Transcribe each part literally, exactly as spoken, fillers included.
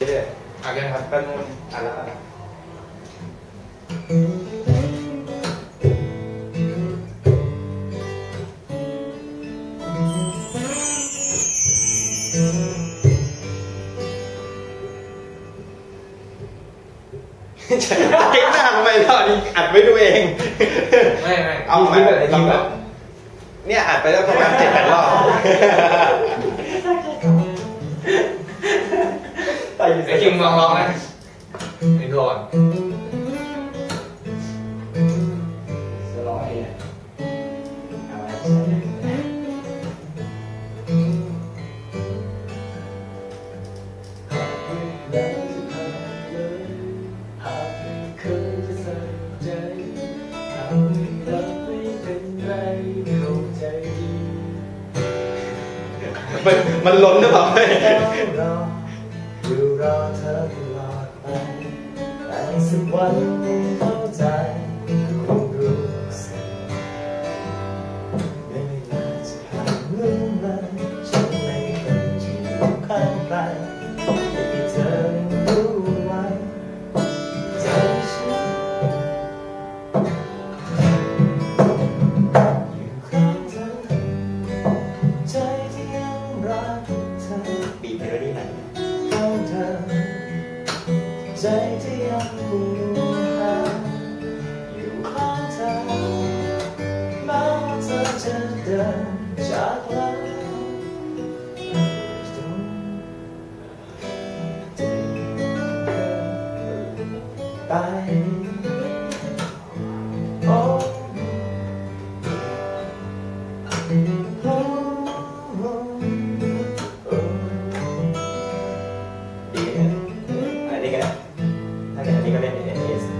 เรื่อยๆอ่ะกันครับแป๊บนึงอ่ะแล้วอ่ะเก่งหน้าทำไมเราอัดไว้ดูเองไม่ไม่เอาแบบเราแบบเนี่ยอัดไปแล้วประมาณเจ็ดแปดรอบไอ้คิงลองลองนะไอ้โดนจะร้องไงเอาไว้มันมันล้นหรือเปล่าอยู่รอเธอตลอดไปแต่สักวันหนึ่งเข้าใจคงรู้สึกไม่มีเวลาจะผ่านลืมมันฉันไม่เคยจะอยู่ข้างใครให้เธอรู้ไว้ใจฉันอยู่ข้างเธอใจที่ยังรักเธอบีบเมโลดี้ไหนใจที่ยังผูกพันอยู่ข้างเธอแม้ว่าเธอจะเดินจากเราไปโอ้โอ้ดีนะอันนี้ก็ได้ถ้าเกิดอันนี้ก็เล่น เอ เอส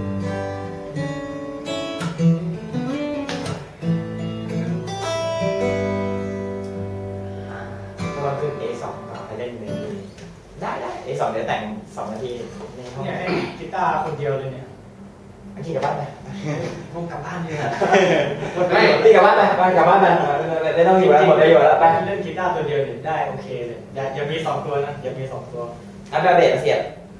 ถ้าเราขึ้น เอ สอง ต่อไปเล่นหนึ่งได้ได้ เอ สอง เดี๋ยวแต่งสองนาทีในห้องเนี่ยให้กีตาร์คนเดียวเลยเนี่ยอันนี้กลับบ้านไหมคงกลับบ้านเลยไม่ที่กลับบ้านไหมไปกลับบ้านไหมไม่ต้องอยู่แล้วหมดประโยชน์แล้วไปเล่นกีตาร์ตัวเดียวเนี่ยได้โอเคเลยอย่าอย่ามีสองตัวนะอย่ามีสองตัวอันแบบเบสเสียบ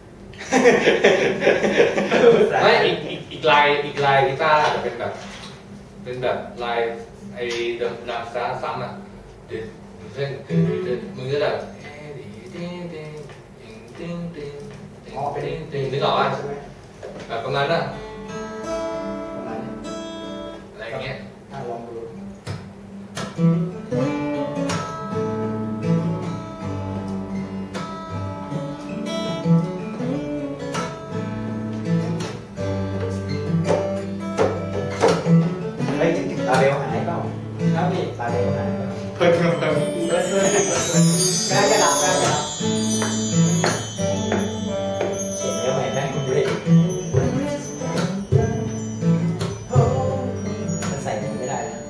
ไม่อีกอีกอีกลายอีกลายกีตาร์จะเป็นแบบเป็นแบบลายไอ้เดิมดามซ้ำซ้ำอ่ะเดี๋ยวเส้นเดี๋ยวมือก็แบบอ๋อเป็นนึกออกว่าแบบประมาณนั้นประมาณนี้อะไรเงี้ยลองดูตาเร็วหายเปล่าครับพี่ตาเร็วหายเพิ่มเพิ่มเพิ่มเพิ่มเพิ่มการกระดับการกระดับเขียนเร็วไหมแม่คุณดูดิมันใส่ไม่ได้นะ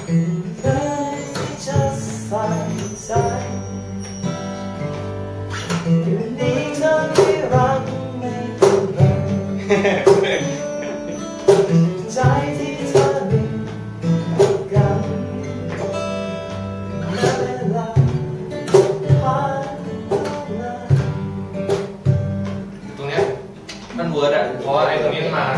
อยู่นี่เธอที่รักไม่ถูกเลยใจที่เธอมีกันเวลาผ่านมาตรงเนี้ยมันเวิร์ดอ่ะเพราะไอ้ตรงนี้มา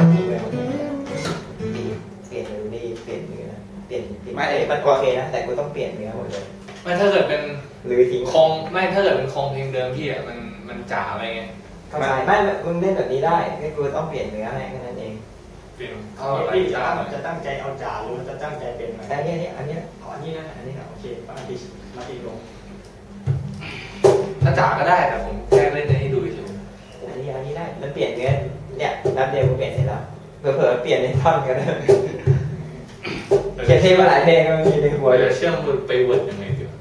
เปลี่ยนเมโลดี้เปลี่ยนเนื้อเปลี่ยนไม่มันโอเคนะแต่กูต้องเปลี่ยนเนื้อหมดเลยไม่ถ้าเกิดเป็นหรือทิ้งคงไม่ถ้าเกิดเป็นคงเพลงเดิมพี่อ่ะมันมันจ๋าไปไงเข้าใจไม่มึงเล่นแบบนี้ได้แค่กูต้องเปลี่ยนเนื้อให้แค่นั้นเองเปลี่ยนเอาอะไรจ๋าจะตั้งใจเอาจ๋าหรือจะตั้งใจเป็นอะไรอันนี้อันนี้อ๋ออันนี้นะอันนี้โอเคมาตีมาตีลงถ้าจ๋าก็ได้แต่ผมแค่เล่นให้ดูเฉยอันนี้อันนี้ได้มันเปลี่ยนเนื้อเนี่ยแป๊บเดียวกูเปลี่ยนเสร็จแล้วเผลอๆเปลี่ยนในท่อนกันเลยเขียนเพลงมาหลายเพลงก็มีในหัวจะเชื่อมไปเวิร์ดยังไงดี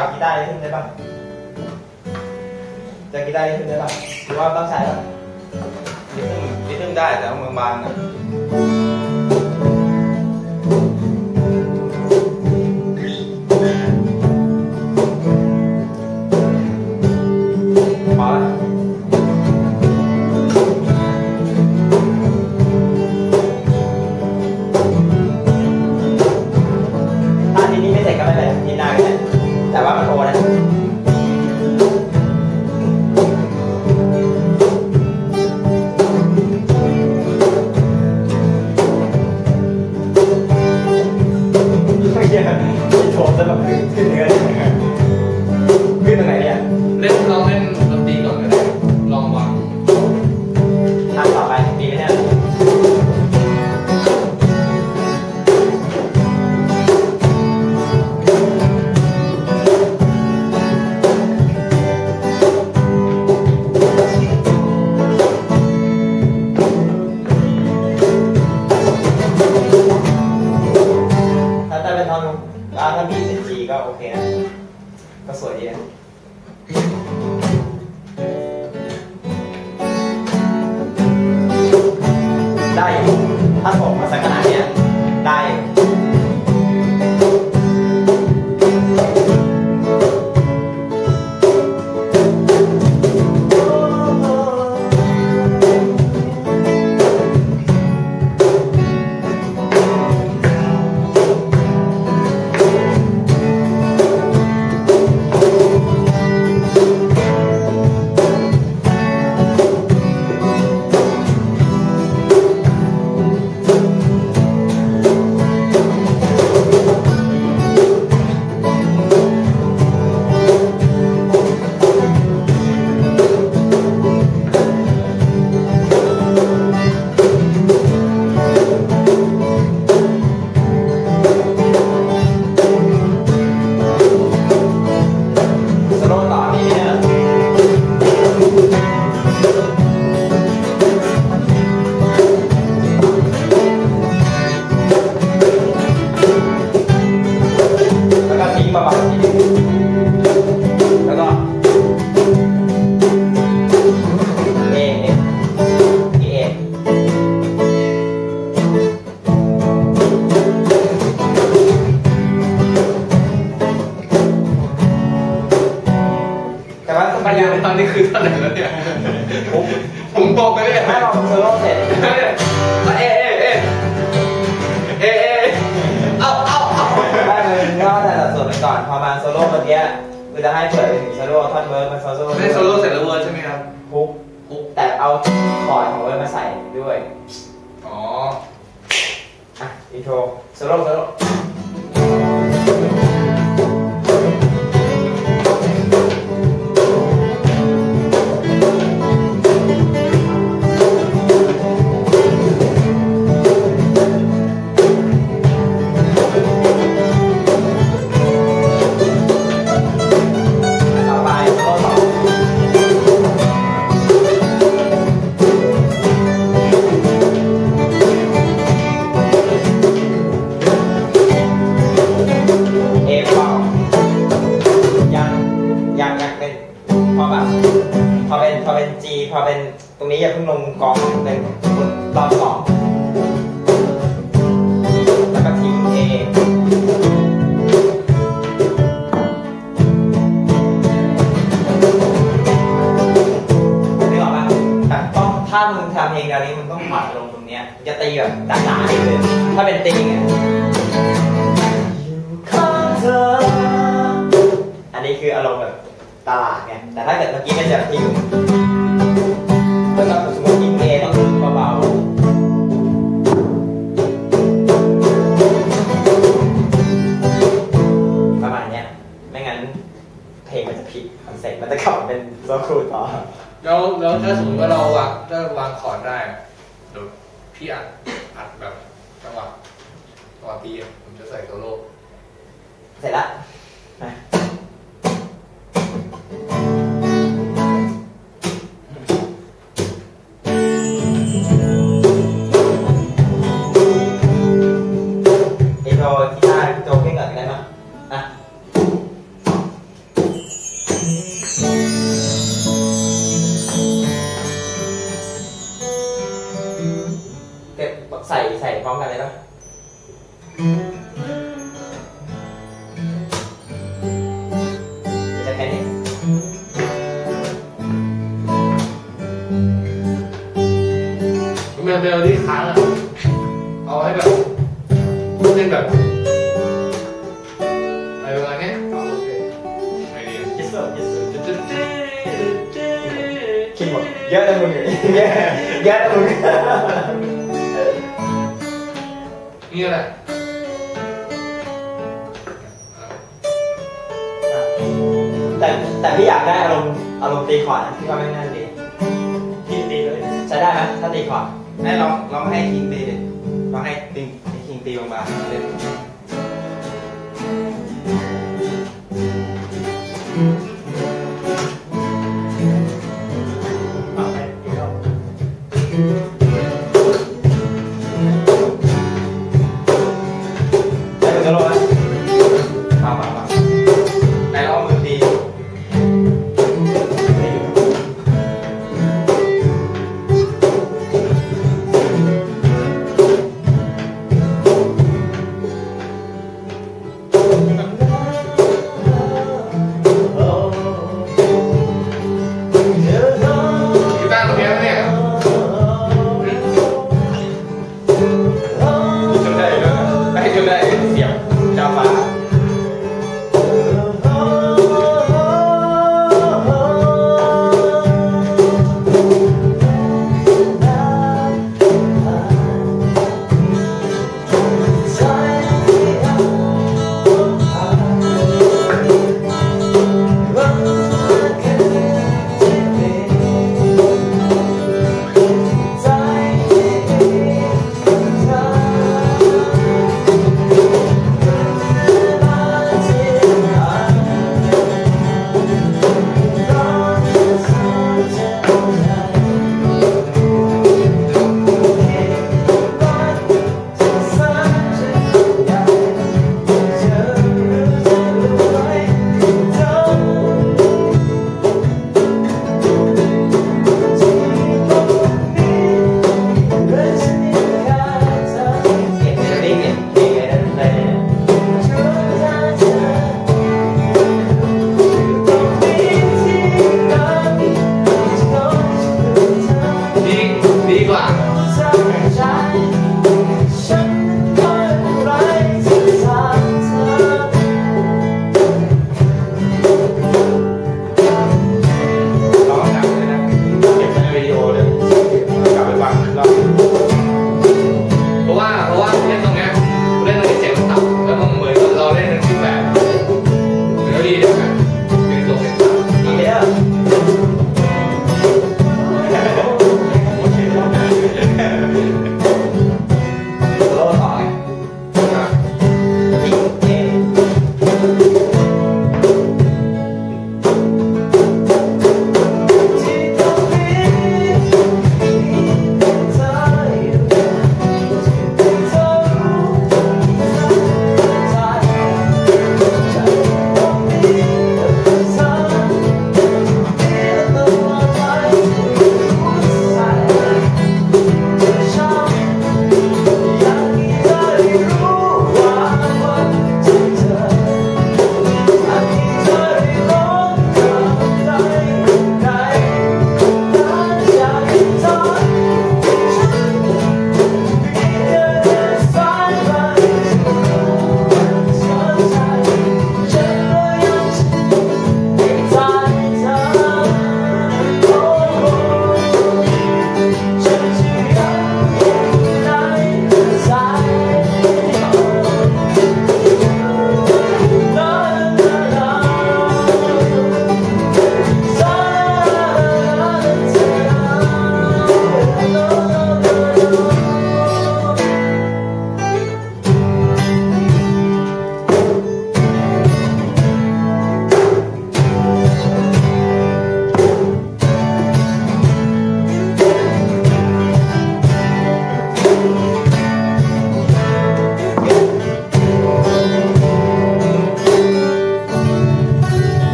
ากีตาร์ได้ขึ้นได้ป่ะจะกีตาร์ได้ขึ้นได้ป่ะหรือว่าต้องใช้ป่ะนิดนึงนิดนึงได้แต่มือบางนะพอแล้วถ้าทีนี้ไม่เสร็จก็ไม่เป็นไรทีหน้าก็ได้แต่ว่ามันโทนะโชว์จะแบบขึ้นเนื้อขึ้นตรงไหนเนี่ยเล่นลองเล่นดนตรีก่อนก็ได้ลองวางทำต่อไปดีไหมเนี่ยถ้าบีเป็น G ก็โอเคนะก็สวยดีนะได้อยู่ถ้าผมมาสักขนาดนี้ได้ตอนนี้คือเท่าไหร่แล้วเนี่ยผมผมบอกไปเลยให้เราเซอร์โร่เสร็จเอ๊ะเอ๊ะเอ๊ะเอ๊ะเอาเอาเอาได้เลยก็แต่สัดส่วนไปก่อนพอมาโซโล่เมื่อกี้คือจะให้เปิดไปถึงโซโล่ท่อนเวิร์ดมาโซโล่ไม่โซโล่เสร็จแล้วเวิร์ดใช่ไหมครับฮุกฮุกแต่เอาคอร์ดของเวิร์ดมาใส่ด้วยอ๋ออ่ะอินโทรโซโล่โซโล่พอเป็นตรงนี้อย่าเพิ่งลงกองเป็นรอบสองแล้วก็ทิ้ง A นึกออกปะแต่ต้องถ้ามึงทำเพลงแนวนี้มึงต้องผ่านลงตรงนี้จะตีแบบจ๋าๆนิดนึงถ้าเป็นตีไงอันนี้คืออารมณ์แบบตลาดไงแต่ถ้าเกิดเมื่อกี้เป็นแบบทิ้งแล้วก็สมมติทิ้ง A ต้องเบาๆประมาณนี้ไม่งั้นเพลงมันจะผิดคอนเซ็ปต์มันจะกลับเป็นโซคูต่อแล้วแล้วถ้าสมมติว่าเราวางถ้าวางคอร์ดได้เดี๋ยวพี่อัดอัดแบบจังหวะจังหวะตีผมจะใส่โซโล่เสร็จละโจกีตาร์โจเพ่งก่อนได้ไหมอ่ะเก็บใส่ใส่พร้อมกันเลยป่ะจะแค่นี้เมลเมลที่ค้างอ่ะเอาให้แบบเป็นแบบอะไรประมาณนี้โอเคไอเดีย yes sir yes sir คิดหมดเยอะนะมึงเยอะเยอะนะมึงนี่แหละแต่แต่พี่อยากได้อารมณ์อารมณ์ตีคอร์ดนะพี่ว่าไม่น่าดีพี่ตีเลยใช้ได้ไหมถ้าตีคอร์ดให้ลองลองให้คิงตีดิลองให้ติงให้คิงตีลงมาเล่น